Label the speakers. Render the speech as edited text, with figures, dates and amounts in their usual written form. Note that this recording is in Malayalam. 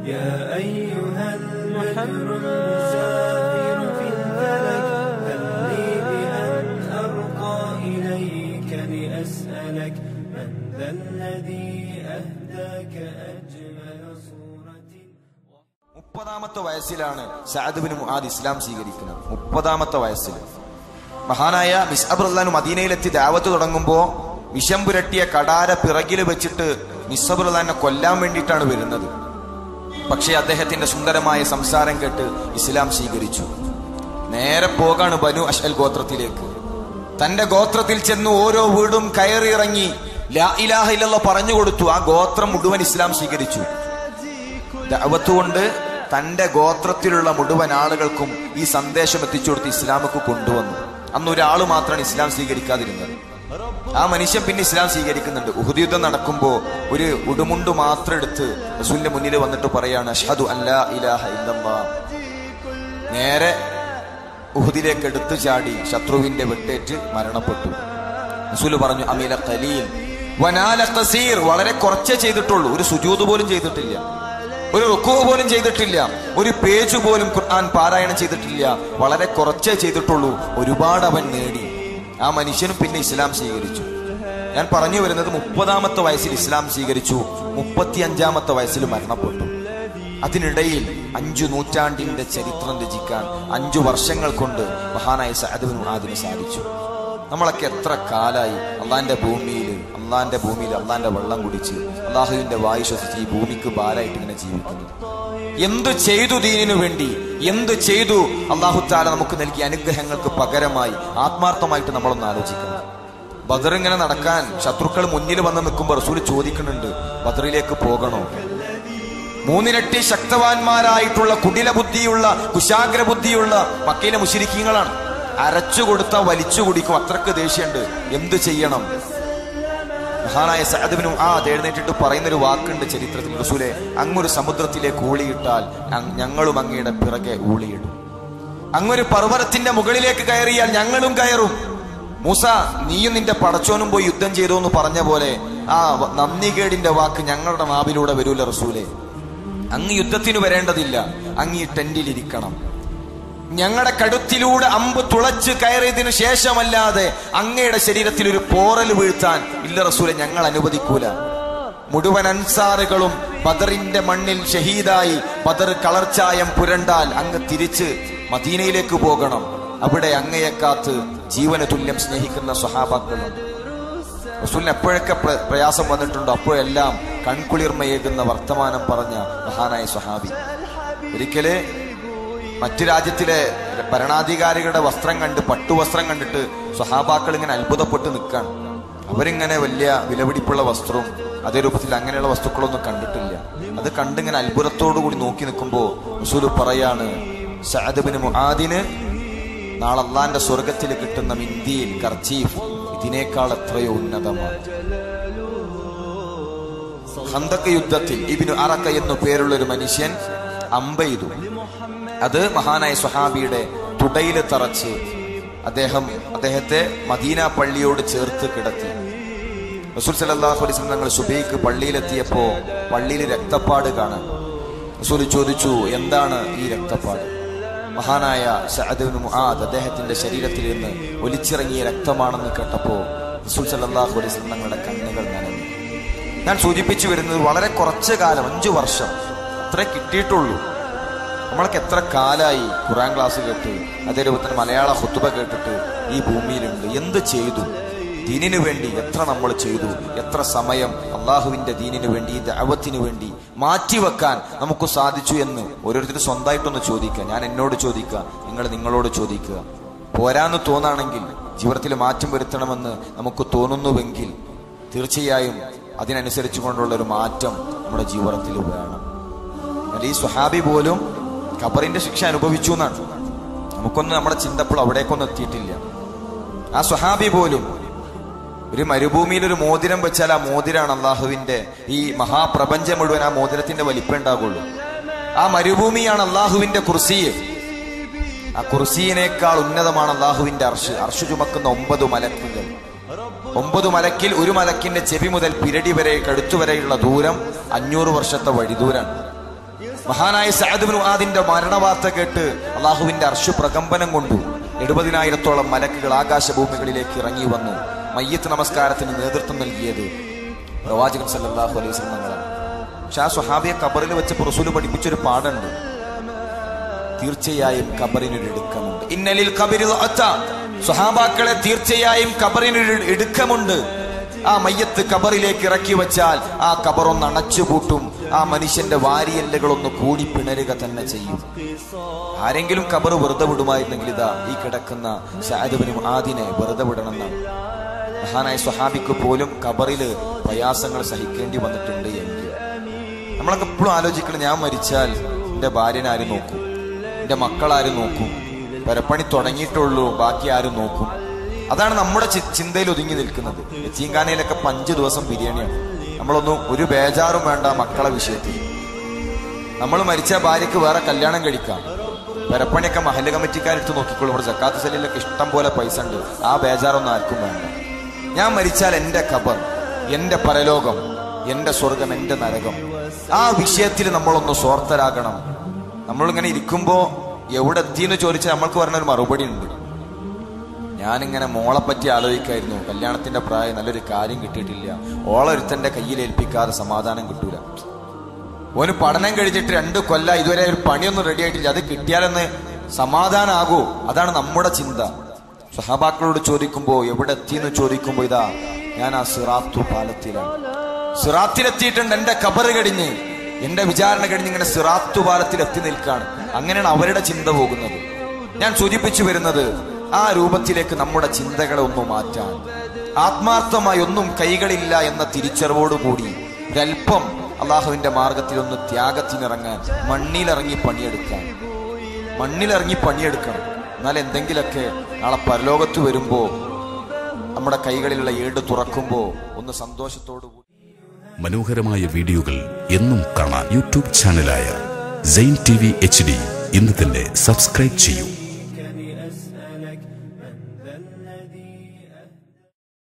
Speaker 1: يا أيها البدر المسافر في الفلك هل لي بأن أرقى إليك لأسألك من ذا الذي أهداك أجمل صورة.
Speaker 2: 30ാമത്തെ വയസ്സിലാണ് സഅദ് ബിൻ മുആദ് ഇസ്ലാം സ്വീകരിക്കുന്നത്. 30ാമത്തെ വയസ്സിൽ മഹാനായ മിസ്അബ് റളിയല്ലാഹു മദീനയിലെത്തി ദഅവത്ത് തുടങ്ങുമ്പോൾ വിഷം പുരട്ടിയ കടാര പിറകിൽ വെച്ചിട്ട് മിസ്അബ് റളിയല്ലാഹുവിനെ കൊല്ലാൻ വേണ്ടിയിട്ടാണ് വരുന്നത്. പക്ഷേ അദ്ദേഹത്തിന്റെ സുന്ദരമായ സംസാരം കേട്ട് ഇസ്ലാം സ്വീകരിച്ചു. നേരെ പോകാണ് ബനു അശ്അൽ ഗോത്രത്തിലേക്ക്. തന്റെ ഗോത്രത്തിൽ ചെന്ന് ഓരോ വീടും കയറിയിറങ്ങി ലാ ഇലാഹ ഇല്ലല്ലാഹ് പറഞ്ഞു കൊടുത്തു. ആ ഗോത്രം മുഴുവൻ ഇസ്ലാം സ്വീകരിച്ചു. ദഅവത്ത് കൊണ്ട് തന്റെ ഗോത്രത്തിലുള്ള മുഴുവൻ ആളുകൾക്കും ഈ സന്ദേശം എത്തിച്ചു കൊടുത്ത് ഇസ്ലാമക്ക് കൊണ്ടുവന്നു. അന്ന് ഒരാൾ മാത്രമാണ് ഇസ്ലാം സ്വീകരിക്കാതിരുന്നത്. ആ മനുഷ്യൻ പിന്നെ ഇസ്ലാം സ്വീകരിക്കുന്നുണ്ട്. ഉഹുദ് യുദ്ധം നടക്കുമ്പോൾ ഒരു ഉടുമുണ്ട് മാത്രം എടുത്ത് റസൂലിന്റെ മുന്നിൽ വന്നിട്ട് പറയാണ് അഷ്ഹദു അല്ലാ ഇലാഹ ഇല്ലല്ലാഹ്. നേരെ ഉഹുദിലേക്ക് എടുത്തു ചാടി ശത്രുവിന്റെ വെട്ടേറ്റ് മരണപ്പെട്ടു. റസൂൽ പറഞ്ഞു അമില ഖലീൽ വനാല ഖസീർ. വളരെ കുറച്ചേ ചെയ്തിട്ടുള്ളൂ. ഒരു സുജൂദ് പോലും ചെയ്തിട്ടില്ല, ഒരു റുക്കൂ പോലും ചെയ്തിട്ടില്ല, ഒരു പേജ് പോലും ഖുർആൻ പാരായണം ചെയ്തിട്ടില്ല. വളരെ കുറച്ചേ ചെയ്തിട്ടുള്ളൂ. ഒരുപാട് അവൻ നേടി. ആ മനുഷ്യനും പിന്നെ ഇസ്ലാം സ്വീകരിച്ചു. ഞാൻ പറഞ്ഞു വരുന്നത് 30ാമത്തെ വയസ്സിൽ ഇസ്ലാം സ്വീകരിച്ചു, 35ാമത്തെ വയസ്സിൽ മരണപ്പെട്ടു. അതിനിടയിൽ 5 നൂറ്റാണ്ടിന്റെ ചരിത്രം രചിക്കാൻ 5 വർഷങ്ങൾ കൊണ്ട് മഹാനായ സഅദ് ബിൻ മുആദിന് സാധിച്ചു. നമ്മളൊക്കെ എത്ര കാലായി അള്ളാന്റെ ഭൂമിയിൽ അള്ളാന്റെ വെള്ളം കുടിച്ച് അള്ളാഹുവിന്റെ വായു ശ്വസിച്ച് ഈ ഭൂമിക്ക് ഭാരമായിട്ട് ഇങ്ങനെ ജീവിക്കുന്നത്. എന്തു ചെയ്തു ദീനിനു വേണ്ടി, എന്തു ചെയ്തു അള്ളാഹു തആല നമുക്ക് നൽകിയ അനുഗ്രഹങ്ങൾക്ക് പകരമായി ആത്മാർത്ഥമായിട്ട് നമ്മളൊന്ന് ആലോചിക്കണം. ബദർ ഇങ്ങനെ നടക്കാൻ ശത്രുക്കൾ മുന്നിൽ വന്ന് നിൽക്കുമ്പോൾ റസൂൽ ചോദിക്കുന്നുണ്ട് ബദറിലേക്ക് പോകണോ? 3 ഇരട്ടി ശക്തവാന്മാരായിട്ടുള്ള കുടില ബുദ്ധിയുള്ള കുശാഗ്ര ബുദ്ധിയുള്ള മക്കയിലെ മുശ്രിക്കീങ്ങളാണ്. അരച്ചു കൊടുത്താൽ വലിച്ചു കുടിക്കും, അത്രക്ക് ദേഷ്യമുണ്ട്. എന്തു ചെയ്യണം? മഹാനായ സഅദ് ബിൻ മുആദ് എഴുന്നേറ്റിട്ട് പറയുന്നൊരു വാക്കുണ്ട് ചരിത്രത്തിൽ, റസൂലേ അങ്ങൊരു സമുദ്രത്തിലേക്ക് ഊളിയിട്ടാൽ ഞങ്ങളും അങ്ങയുടെ പിറകെ ഊളിയിടും. അങ്ങൊരു പർവ്വതത്തിന്റെ മുകളിലേക്ക് കയറിയാൽ ഞങ്ങളും കയറും. മൂസ നീയും നിന്റെ പടച്ചോനും പോയി യുദ്ധം ചെയ്തോ എന്ന് പറഞ്ഞ പോലെ ആ നന്ദികേടിന്റെ വാക്ക് ഞങ്ങളുടെ നാവിലൂടെ വരൂല റസൂലേ. അങ്ങ് യുദ്ധത്തിന് വരേണ്ടതില്ല, അങ്ങ് ഈ ടെന്റിലിരിക്കണം. ഞങ്ങളുടെ കഴുത്തിലൂടെ അമ്പ് തുളച്ച് കയറിയതിനു ശേഷമല്ലാതെ അങ്ങയുടെ ശരീരത്തിൽ ഒരു പോറൽ വീഴ്ത്താൻ ഇല്ല റസൂലെ, ഞങ്ങൾ അനുവദിക്കൂല. മുഴുവൻ അൻസാറുകളും ബദറിന്റെ മണ്ണിൽ ഷഹീദായി ബദർ കളർച്ചായം പുരണ്ടാൽ അങ്ങ് തിരിച്ച് മദീനയിലേക്ക് പോകണം. അവിടെ അങ്ങയെ കാത്ത് ജീവന തുല്യം സ്നേഹിക്കുന്ന സ്വഹാബാക്കളുണ്ട്. റസൂലിന് എപ്പോഴൊക്കെ പ്രയാസം വന്നിട്ടുണ്ടോ അപ്പോഴെല്ലാം കൺകുളിർമയേകുന്ന വർത്തമാനം പറഞ്ഞ മഹാനായ സ്വഹാബി. ഒരിക്കല് മറ്റു രാജ്യത്തിലെ ഭരണാധികാരികളുടെ വസ്ത്രം കണ്ട്, പട്ടുവസ്ത്രം കണ്ടിട്ട് സ്വഹാബാക്കൾ ഇങ്ങനെ അത്ഭുതപ്പെട്ട് നിൽക്കാൻ. അവരിങ്ങനെ വലിയ വിലപിടിപ്പുള്ള വസ്ത്രവും അതേ രൂപത്തിൽ അങ്ങനെയുള്ള വസ്തുക്കളൊന്നും കണ്ടിട്ടില്ല. അത് കണ്ടിങ്ങനെ അത്ഭുതത്തോടു കൂടി നോക്കി നിൽക്കുമ്പോൾ റസൂൽ പറയാണ് സഅദ് ബിൻ മുആദിന് നാളെ അല്ലാഹുവിന്റെ സ്വർഗത്തിൽ കിട്ടുന്ന മിന്തിയിൽ കർച്ചീഫ് ഇതിനേക്കാൾ എത്രയോ ഉന്നതമാണ്. ഖന്തഖ് യുദ്ധത്തിൽ ഇബ്നു അറഖ എന്നു പേരുള്ള ഒരു മനുഷ്യൻ അമ്പെയ്തു. അത് മഹാനായ സ്വഹാബിയുടെ തുടയിൽ തറച്ച് അദ്ദേഹത്തെ മദീന പള്ളിയോട് ചേർത്ത് കിടത്തി. റസൂൽ സല്ലല്ലാഹു അലൈഹി വസല്ലം തങ്ങൾ സുബഹിക്ക് പള്ളിയിലെത്തിയപ്പോ പള്ളിയിൽ രക്തപ്പാട് കാണാൻ. റസൂൽ ചോദിച്ചു എന്താണ് ഈ രക്തപ്പാട്? മഹാനായ സഅദ് ബിൻ മുആദ് അദ്ദേഹത്തിന്റെ ശരീരത്തിൽ നിന്ന് ഒലിച്ചിറങ്ങിയ രക്തമാണെന്ന് കേട്ടപ്പോ റസൂൽ സല്ലല്ലാഹു അലൈഹി വസല്ലം തങ്ങളുടെ കണ്ണുകൾ നനഞ്ഞു. ഞാൻ സൂചിപ്പിച്ചു വരുന്നത് വളരെ കുറച്ച് കാലം, 5 വർഷം അത്രേ കിട്ടിയിട്ടുള്ളൂ. നമ്മളൊക്കെ എത്ര കാലായി ഖുർആൻ ക്ലാസ് കേട്ട് അതേ രൂപത്തിൽ മലയാള ഖുത്ബ കേട്ടിട്ട് ഈ ഭൂമിയിലുണ്ട്. എന്ത് ചെയ്തു ദീനിനു വേണ്ടി? എത്ര നമ്മൾ ചെയ്തു? എത്ര സമയം അള്ളാഹുവിന്റെ ദീനിനു വേണ്ടി, ദഅവത്തിന് വേണ്ടി മാറ്റിവെക്കാൻ നമുക്ക് സാധിച്ചു എന്ന് ഓരോരുത്തരും സ്വന്തമായിട്ടൊന്ന് ചോദിക്കുക. ഞാൻ എന്നോട് ചോദിക്കുക, നിങ്ങൾ നിങ്ങളോട് ചോദിക്കുക. പോരാന്ന് തോന്നാണെങ്കിൽ, ജീവിതത്തിൽ മാറ്റം വരുത്തണമെന്ന് നമുക്ക് തോന്നുന്നുവെങ്കിൽ തീർച്ചയായും അതിനനുസരിച്ച് കൊണ്ടുള്ള ഒരു മാറ്റം നമ്മുടെ ജീവിതത്തിൽ വേണം. എന്നാൽ ഈ സ്വഹാബി പോലും ഖബറിന്റെ ശിക്ഷ അനുഭവിച്ചു എന്നാണ്. നമുക്കൊന്നും നമ്മുടെ ചിന്തപ്പോൾ അവിടേക്കൊന്നും എത്തിയിട്ടില്ല. ആ സ്വഹാബി പോലും ഒരു മരുഭൂമിയിൽ ഒരു മോതിരം വെച്ചാൽ ആ മോതിരാണ് അള്ളാഹുവിന്റെ ഈ മഹാപ്രപഞ്ചം മുഴുവൻ ആ മോതിരത്തിന്റെ വലിപ്പം ഉണ്ടാകുള്ളൂ. ആ മരുഭൂമിയാണ് അള്ളാഹുവിന്റെ കുർസി. ആ കുർസിയിനേക്കാൾ ഉന്നതമാണ് അള്ളാഹുവിന്റെ അർശ്. അർശ് ചുമക്കുന്ന 9 മലക്കുകൾ. 9 മലക്കിൽ ഒരു മലക്കിന്റെ ചെവി മുതൽ പിരടി വരെ, കഴുത്തുവരെയുള്ള ദൂരം 500 വർഷത്തെ വഴിദൂരാണ്. മഹാനായ സഅദ് ഇബ്നു മുആദിന്റെ മരണവാർത്ത കേട്ട് അള്ളാഹുവിന്റെ അർശ് പ്രകമ്പനം കൊണ്ടു. 70,000-ഓളം മലക്കുകൾ ആകാശഭൂമികളിലേക്ക് ഇറങ്ങി വന്നു. മയ്യത്ത് നമസ്കാരത്തിന് നേതൃത്വം നൽകിയത് പ്രവാചകൻ സല്ലല്ലാഹു അലൈഹി വസല്ലം തങ്ങളാണ്. പക്ഷെ ആ സ്വഹാബിയെ ഖബറിൽ വെച്ച് റസൂൽ പഠിപ്പിച്ചൊരു പാഠമുണ്ട്. തീർച്ചയായും ഖബറിനൊരു ഇടുക്കമുണ്ട്. ഇന്നലിൽ ഖബരി ലഅത്ത, സ്വഹാബാക്കളെ തീർച്ചയായും ഖബറിനൊരു ഇടുക്കമുണ്ട്. ആ മയ്യത്ത് ഖബറിലേക്ക് ഇറക്കി വെച്ചാൽ ആ ഖബറൊന്ന് അടച്ചുപൂട്ടും. ആ മനുഷ്യന്റെ വാരിയെല്ലുകളൊന്ന് കൂടി പിണരുക തന്നെ ചെയ്യും. ആരെങ്കിലും ഖബർ വെറുതെ വിടുമായിരുന്നെങ്കിൽ ഇതാ ഈ കിടക്കുന്ന സഅദ് ഇബ്നു മുആദിനെ വെറുതെ വിടണമെന്നാണ്. മഹാനായ സ്വഹാബിക്ക് പോലും ഖബറിൽ പ്രയാസങ്ങൾ സഹിക്കേണ്ടി വന്നിട്ടുണ്ട് എങ്കിൽ നമ്മളൊക്കെ എപ്പോഴും ആലോചിക്കണം, ഞാൻ മരിച്ചാൽ എൻ്റെ ഭാര്യനെ ആരും നോക്കും, എൻ്റെ മക്കളാരും നോക്കും, പെരപ്പണി തുടങ്ങിയിട്ടുള്ളൂ, ബാക്കി ആരും നോക്കും? അതാണ് നമ്മുടെ ചിന്തയിൽ ഒതുങ്ങി നിൽക്കുന്നത്. യത്തീംഖാനയിലൊക്കെ 5 ദിവസം ബിരിയാണിയാണ്. നമ്മളൊന്നും ഒരു ബേജാറും വേണ്ട മക്കളെ വിഷയത്തിൽ. നമ്മൾ മരിച്ച ഭാര്യയ്ക്ക് വേറെ കല്യാണം കഴിക്കാം, പെരപ്പണിയൊക്കെ മഹല്ല് കമ്മിറ്റിക്കാരെടുത്ത് നോക്കിക്കോളും. ഇവിടെ സക്കാത്ത് സലീലൊക്കെ ഇഷ്ടം പോലെ പൈസ ഉണ്ട്, ആ ബേജാറൊന്നും ആർക്കും വേണ്ട. ഞാൻ മരിച്ചാൽ എൻ്റെ ഖബർ, എൻ്റെ പരലോകം, എൻ്റെ സ്വർഗം, എൻ്റെ നരകം, ആ വിഷയത്തിൽ നമ്മളൊന്ന് സ്വാർത്ഥരാകണം. നമ്മളിങ്ങനെ ഇരിക്കുമ്പോ എവിടെ എത്തിയെന്ന് ചോദിച്ചാൽ നമ്മൾക്ക് പറഞ്ഞൊരു മറുപടി ഉണ്ട്. ഞാനിങ്ങനെ മോളെ പറ്റി ആലോചിക്കായിരുന്നു, കല്യാണത്തിന്റെ പ്രായം, നല്ലൊരു കാര്യം കിട്ടിയിട്ടില്ല, ഓളൊരുത്തന്റെ കയ്യിൽ ഏൽപ്പിക്കാതെ സമാധാനം കിട്ടൂല. ഓന് പഠനം കഴിഞ്ഞിട്ട് 2 കൊല്ലം ഇതുവരെ ഒരു പണിയൊന്നും റെഡി ആയിട്ടില്ല, അത് കിട്ടിയാലെന്ന് സമാധാനാകൂ. അതാണ് നമ്മുടെ ചിന്ത. സഹാബാക്കളോട് ചോദിക്കുമ്പോ എവിടെ എത്തിയെന്ന് ചോദിക്കുമ്പോ ഇതാ ഞാൻ ആ സിറാത്തു പാലത്തിലാണ്, സിറാത്തിലെത്തിയിട്ടുണ്ട്, എന്റെ ഖബർ കഴിഞ്ഞ്, എന്റെ വിചാരണ കഴിഞ്ഞ് ഇങ്ങനെ സിറാത്തു പാലത്തിൽ എത്തി നിൽക്കാണ്. അങ്ങനെയാണ് അവരുടെ ചിന്ത പോകുന്നത്. ഞാൻ സൂചിപ്പിച്ചു വരുന്നത് ആ രൂപത്തിലേക്ക് നമ്മുടെ ചിന്തകളെ ഒന്ന് മാറ്റാൻ, ആത്മാർത്ഥമായി ഒന്നും കൈകളില്ല എന്ന തിരിച്ചറിവോടുകൂടി ഒരൽപ്പം അള്ളാഹുവിന്റെ മാർഗത്തിൽ ഒന്ന് ത്യാഗത്തിനിറങ്ങാൻ, മണ്ണിലിറങ്ങി പണിയെടുക്കണം. എന്നാൽ എന്തെങ്കിലൊക്കെ നാളെ പരലോകത്ത് വരുമ്പോ നമ്മുടെ കൈകളിലുള്ള ഏട് തുറക്കുമ്പോ ഒന്ന് സന്തോഷത്തോടുകൂടി.
Speaker 3: മനോഹരമായ വീഡിയോകൾ എന്നും കാണാൻ യൂട്യൂബ് ചാനലായ സൈൻ TV HD ഇന്ന് തന്നെ സബ്സ്ക്രൈബ് ചെയ്യൂ.